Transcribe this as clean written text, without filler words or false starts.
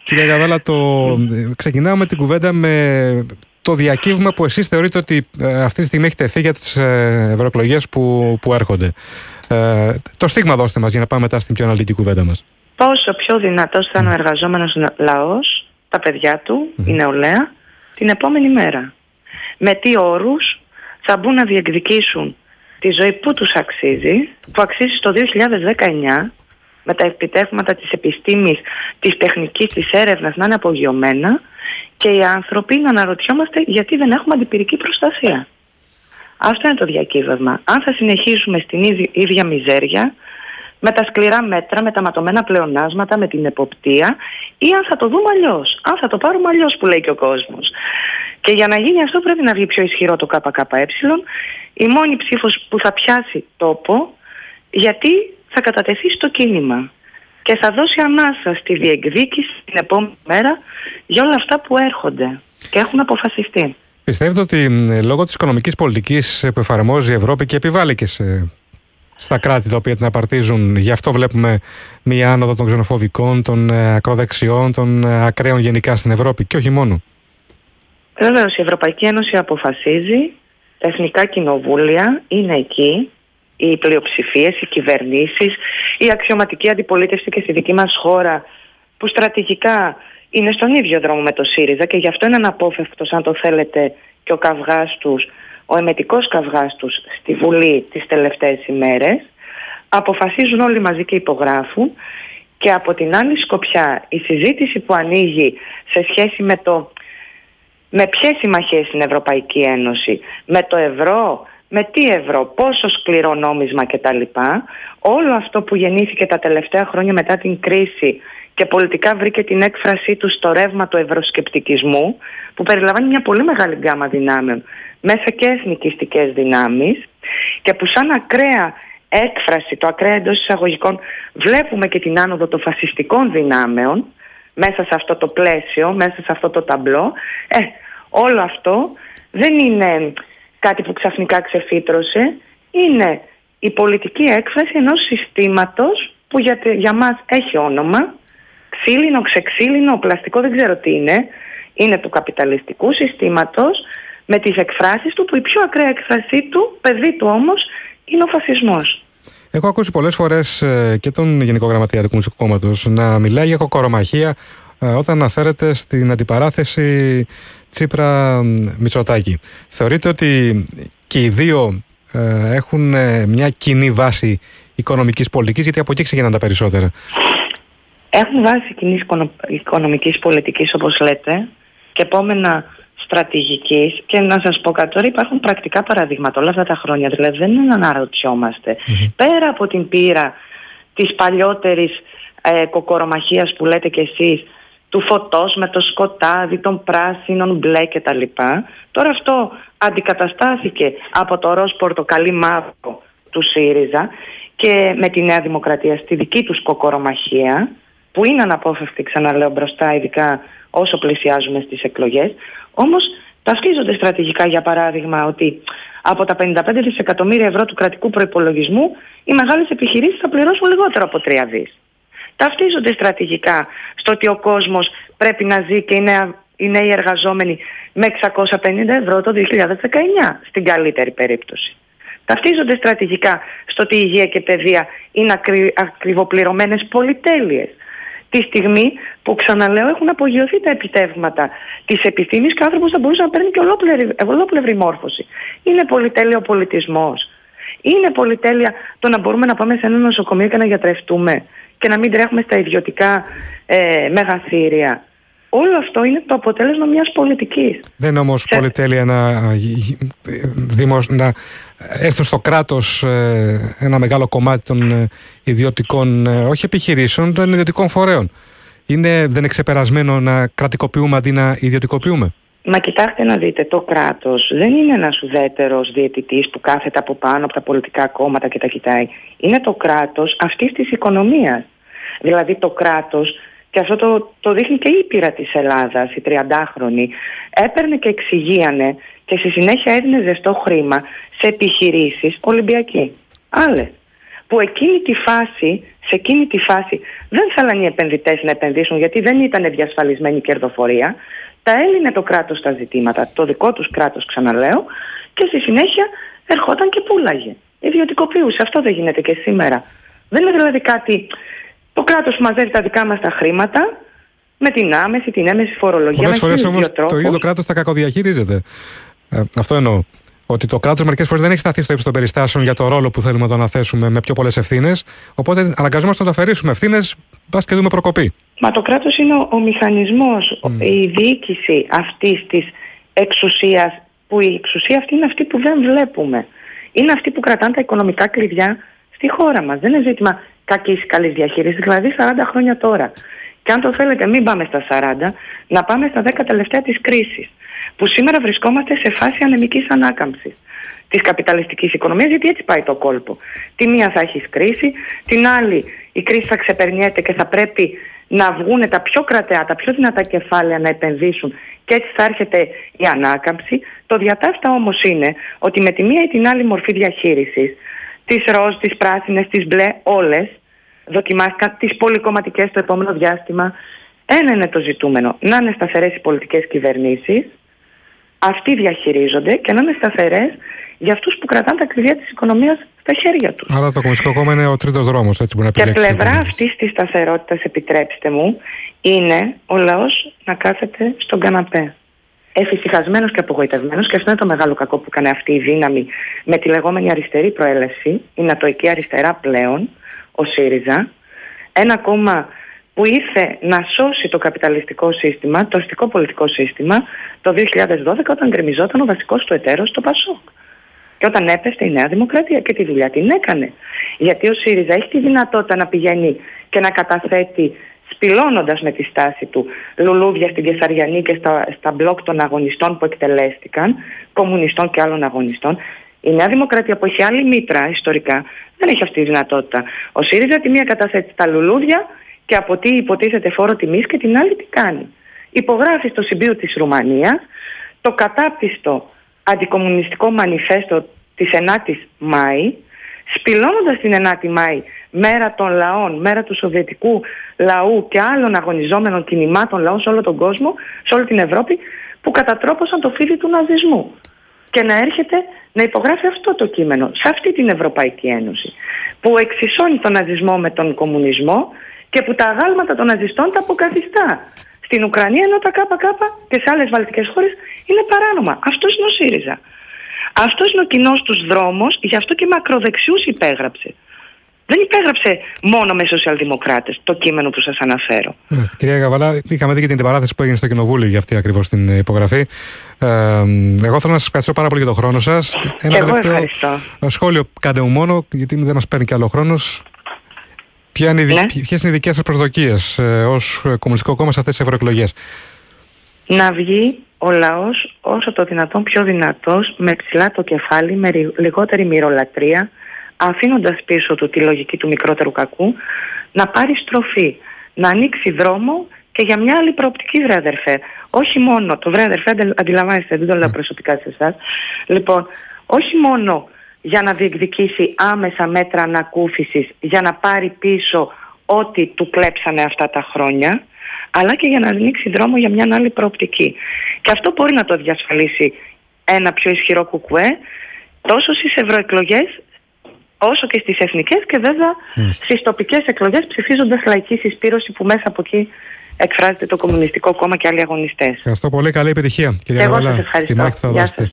Κύριε Καβάλα, ξεκινάω με την κουβέντα με το διακύβημα που εσείς θεωρείτε ότι αυτή τη στιγμή έχει τεθεί για τις ευρωεκλογές που έρχονται. Το στίγμα δώστε μας για να πάμε μετά στην πιο αναλυτική κουβέντα μας. Πόσο πιο δυνατός θα είναι ο εργαζόμενος λαός, τα παιδιά του, η νεολαία, την επόμενη μέρα. Με τι όρους θα μπουν να διεκδικήσουν τη ζωή που τους αξίζει, που αξίζει στο 2019, με τα επιτεύγματα της επιστήμης, της τεχνικής, της έρευνας να είναι απογειωμένα και οι άνθρωποι να αναρωτιόμαστε γιατί δεν έχουμε αντιπυρική προστασία. Αυτό είναι το διακύβευμα. Αν θα συνεχίσουμε στην ίδια μιζέρια, με τα σκληρά μέτρα, με τα ματωμένα πλεονάσματα, με την εποπτεία, ή αν θα το δούμε αλλιώς. Αν θα το πάρουμε αλλιώς, που λέει και ο κόσμος. Και για να γίνει αυτό πρέπει να βγει πιο ισχυρό το ΚΚΕ, η μόνη ψήφος που θα πιάσει τόπο, γιατί θα κατατεθεί στο κίνημα και θα δώσει ανάσα στη διεκδίκηση την επόμενη μέρα για όλα αυτά που έρχονται και έχουν αποφασιστεί. Πιστεύετε ότι λόγω της οικονομικής πολιτικής που εφαρμόζει η Ευρώπη και επιβάλλει και στα κράτη τα οποία την απαρτίζουν, γι' αυτό βλέπουμε μία άνοδο των ξενοφοβικών, των ακροδεξιών, των ακραίων γενικά στην Ευρώπη και όχι μόνο? Βεβαίως, η Ευρωπαϊκή Ένωση αποφασίζει, τα εθνικά κοινοβούλια είναι εκεί, οι πλειοψηφίες, οι κυβερνήσεις, η αξιωματική αντιπολίτευση και στη δική μας χώρα που στρατηγικά είναι στον ίδιο δρόμο με το ΣΥΡΙΖΑ και γι' αυτό είναι αναπόφευκτος, αν το θέλετε, και ο καυγάς τους, ο εμετικός καυγάς τους στη Βουλή τις τελευταίες ημέρες. Αποφασίζουν όλοι μαζί και υπογράφουν, και από την άλλη σκοπιά η συζήτηση που ανοίγει σε σχέση με ποιες συμμαχίες στην Ευρωπαϊκή Ένωση, με το ευρώ, με τι ευρώ, πόσο σκληρό νόμισμα κτλ. Όλο αυτό που γεννήθηκε τα τελευταία χρόνια μετά την κρίση και πολιτικά βρήκε την έκφρασή του στο ρεύμα του ευρωσκεπτικισμού, που περιλαμβάνει μια πολύ μεγάλη γκάμα δυνάμεων, μέσα και εθνικιστικές δυνάμεις, και που σαν ακραία έκφραση, το ακραία εντός εισαγωγικών, βλέπουμε και την άνοδο των φασιστικών δυνάμεων μέσα σε αυτό το πλαίσιο, μέσα σε αυτό το ταμπλό. Όλο αυτό δεν είναι κάτι που ξαφνικά ξεφύτρωσε, είναι η πολιτική έκφραση ενός συστήματος που για μας έχει όνομα, ξύλινο, ξεξύλινο, πλαστικό, δεν ξέρω τι είναι του καπιταλιστικού συστήματος, με τις εκφράσεις του, που η πιο ακραία εκφρασή του, παιδί του όμως, είναι ο φασισμός. Έχω ακούσει πολλές φορές και τον Γενικό Γραμματέα του Κομμουνιστικού Κόμματος να μιλάει για κοκορομαχία όταν αναφέρεται στην αντιπαράθεση Τσίπρα-Μητσοτάκη. Θεωρείτε ότι και οι δύο έχουν μια κοινή βάση οικονομικής πολιτικής, γιατί από εκεί ξεκινάνε τα περισσότερα? Έχουν βάση κοινής οικονομικής πολιτικής, όπως λέτε, και επόμενα στρατηγικής, και να σας πω κάτι τώρα, υπάρχουν πρακτικά παραδείγματα όλα αυτά τα χρόνια, δηλαδή δεν είναι να αναρωτιόμαστε. Πέρα από την πείρα της παλιότερης κοκορομαχίας που λέτε κι εσείς, του φωτός με το σκοτάδι, των πράσινων, μπλε κτλ. Τώρα αυτό αντικαταστάθηκε από το ροζ πορτοκαλί μαύρο του ΣΥΡΙΖΑ και με τη Νέα Δημοκρατία στη δική τους κοκορομαχία, που είναι αναπόφευκτη, ξαναλέω, μπροστά, ειδικά όσο πλησιάζουμε στις εκλογές. Όμως ταυτίζονται στρατηγικά, για παράδειγμα, ότι από τα 55 δισεκατομμύρια ευρώ του κρατικού προϋπολογισμού οι μεγάλες επιχειρήσεις θα πληρώσουν λιγότερο από 3 δις. Ταυτίζονται στρατηγικά στο ότι ο κόσμος πρέπει να ζει και οι νέοι εργαζόμενοι με 650 ευρώ το 2019, στην καλύτερη περίπτωση. Ταυτίζονται στρατηγικά στο ότι η υγεία και η παιδεία είναι ακριβοπληρωμένες πολυτέλειες, τη στιγμή που, ξαναλέω, έχουν απογειωθεί τα επιτεύγματα της επιστήμης και ο άνθρωπος θα μπορούσε να παίρνει και ολόπλευρη μόρφωση. Είναι πολυτέλεια ο πολιτισμός. Είναι πολυτέλεια το να μπορούμε να πάμε σε ένα νοσοκομείο και να γιατρευτούμε και να μην τρέχουμε στα ιδιωτικά μεγαθύρια. Όλο αυτό είναι το αποτέλεσμα μιας πολιτικής. Δεν είναι όμως πολυτέλεια να έρθουν στο κράτος ένα μεγάλο κομμάτι των ιδιωτικών, όχι επιχειρήσεων, των ιδιωτικών φορέων? Δεν είναι ξεπερασμένο να κρατικοποιούμε αντί να ιδιωτικοποιούμε? Μα κοιτάξτε να δείτε, το κράτος δεν είναι ένας ουδέτερος διαιτητής που κάθεται από πάνω από τα πολιτικά κόμματα και τα κοιτάει. Είναι το κράτος αυτής της οικονομίας. Δηλαδή το κράτος, και αυτό το δείχνει και η πείρα της Ελλάδας, η 30χρονη, έπαιρνε και εξηγίανε και στη συνέχεια έδινε ζεστό χρήμα σε επιχειρήσεις Ολυμπιακοί, άλλες, που σε εκείνη τη φάση δεν θέλαν οι επενδυτές να επενδύσουν, γιατί δεν ήταν διασφαλισμένη κερδοφορία. Τα έλυνε το κράτος τα ζητήματα, το δικό τους κράτος, ξαναλέω, και στη συνέχεια ερχόταν και πούλαγε. Ιδιωτικοποιούσε. Αυτό δεν γίνεται και σήμερα. Δεν είναι δηλαδή κάτι. Το κράτος μαζεύει τα δικά μας τα χρήματα με την άμεση, την έμεση φορολογία. Πολλές φορές όμως το ίδιο το κράτος τα κακοδιαχειρίζεται. Αυτό εννοώ. Ότι το κράτος μερικές φορές δεν έχει σταθεί στο ύψος των περιστάσεων για το ρόλο που θέλουμε να το αναθέσουμε με πιο πολλές ευθύνες. Οπότε αναγκαζόμαστε να το αφαιρήσουμε ευθύνες, πας και δούμε προκοπή. Μα το κράτος είναι ο μηχανισμός, η διοίκηση αυτής της εξουσίας, που η εξουσία αυτή είναι αυτή που δεν βλέπουμε. Είναι αυτή που κρατάνε τα οικονομικά κλειδιά στη χώρα μας. Δεν είναι ζήτημα κακής ή καλής διαχείρισης, δηλαδή 40 χρόνια τώρα. Και αν το θέλετε, μην πάμε στα 40, να πάμε στα 10 τελευταία της κρίσης. Που σήμερα βρισκόμαστε σε φάση ανεμικής ανάκαμψης της καπιταλιστικής οικονομίας, γιατί έτσι πάει το κόλπο. Τη μία θα έχει κρίση, την άλλη η κρίση θα ξεπερνιέται και θα πρέπει να βγουν τα πιο κρατεά, τα πιο δυνατά κεφάλαια να επενδύσουν, και έτσι θα έρχεται η ανάκαμψη. Το διατάφτα όμως είναι ότι με τη μία ή την άλλη μορφή διαχείρισης, τις ροζ, τις πράσινες, τις μπλε, όλες δοκιμάστηκαν, τις πολυκομματικές στο επόμενο διάστημα. Ένα είναι το ζητούμενο, να είναι σταθερές οι πολιτικές κυβερνήσεις, αυτοί διαχειρίζονται, και να είναι σταθερές για αυτούς που κρατάνε τα κλειδιά της οικονομίας στα χέρια τους. Άρα το Κομμουνιστικό Κόμμα είναι ο τρίτος δρόμος, έτσι που να επιλέξει. Και πλευρά αυτής της σταθερότητας, επιτρέψτε μου, είναι ο λαός να κάθεται στον καναπέ. Εφησυχασμένος και απογοητευμένος, και αυτό είναι το μεγάλο κακό που έκανε αυτή η δύναμη με τη λεγόμενη αριστερή προέλευση, η νατοική αριστερά πλέον, ο ΣΥΡΙΖΑ, ένα κόμμα που ήρθε να σώσει το καπιταλιστικό σύστημα, το αστικό πολιτικό σύστημα, το 2012, όταν γκρεμιζόταν ο βασικός του εταίρος, το ΠΑΣΟΚ. Και όταν έπεσε η Νέα Δημοκρατία, και τη δουλειά την έκανε. Γιατί ο ΣΥΡΙΖΑ έχει τη δυνατότητα να πηγαίνει και να καταθέτει, σπηλώνοντας με τη στάση του, λουλούδια στην Κεσαριανή και στα μπλοκ των αγωνιστών που εκτελέστηκαν, κομμουνιστών και άλλων αγωνιστών. Η Νέα Δημοκρατία, που έχει άλλη μήτρα ιστορικά, δεν έχει αυτή τη δυνατότητα. Ο ΣΥΡΙΖΑ τη μία καταθέτει τα λουλούδια και από τι υποτίθεται φόρο τιμής, και την άλλη τι κάνει. Υπογράφει στο Συμπίου της Ρουμανίας το κατάπτυστο αντικομμουνιστικό μανιφέστο της 9ης Μάη, σπηλώνοντας την 9η Μάη, μέρα των λαών, μέρα του σοβιετικού λαού και άλλων αγωνιζόμενων κινημάτων λαών σε όλο τον κόσμο, σε όλη την Ευρώπη, που κατατρόπωσαν το φίδι του ναζισμού. Και να έρχεται να υπογράφει αυτό το κείμενο σε αυτή την Ευρωπαϊκή Ένωση, που εξισώνει τον ναζισμό με τον κομμουνισμό και που τα αγάλματα των ναζιστών τα αποκαθιστά στην Ουκρανία, ενώ τα ΚΚ και σε άλλες βαλτικές χώρες είναι παράνομα. Αυτός είναι ο ΣΥΡΙΖΑ. Αυτός είναι ο κοινός τους δρόμος, γι' αυτό και μακροδεξιούς υπέγραψε. Δεν υπέγραψε μόνο με σοσιαλδημοκράτες το κείμενο που σας αναφέρω. Κυρία Καβαλά, είχαμε δει και την αντιπαράθεση που έγινε στο Κοινοβούλιο για αυτή ακριβώς την υπογραφή. Εγώ θέλω να σας ευχαριστώ πάρα πολύ για τον χρόνο σας. Ένα τελευταίο σχόλιο κάντε μου μόνο, γιατί δεν μας παίρνει και άλλο χρόνος. Ποιες είναι οι δικές σας προσδοκίες ως Κομμουνιστικό Κόμμα σε αυτές τις ευρωεκλογές? Να βγει ο λαός όσο το δυνατόν πιο δυνατός, με ψηλά το κεφάλι, με λιγότερη μυρολατρεία, αφήνοντας πίσω του τη λογική του μικρότερου κακού, να πάρει στροφή, να ανοίξει δρόμο και για μια άλλη προοπτική, βρε αδερφέ. Όχι μόνο, το βρε αδερφέ αντιλαμβάνεστε, δεν το λέω προσωπικά σε εσάς. Λοιπόν, όχι μόνο για να διεκδικήσει άμεσα μέτρα ανακούφισης, για να πάρει πίσω ό,τι του κλέψανε αυτά τα χρόνια, αλλά και για να ανοίξει δρόμο για μια άλλη προοπτική. Και αυτό μπορεί να το διασφαλίσει ένα πιο ισχυρό κουκουέ, τόσο στις ευρωεκλογές, όσο και στις εθνικές, και βέβαια στις τοπικές εκλογές, ψηφίζοντας λαϊκή συσπήρωση, που μέσα από εκεί εκφράζεται το Κομμουνιστικό Κόμμα και άλλοι αγωνιστές. Ευχαριστώ πολύ. Καλή επιτυχία, κυρία Καβαλά. Εγώ σας ευχαριστώ. Στη μάχη θα δώσετε.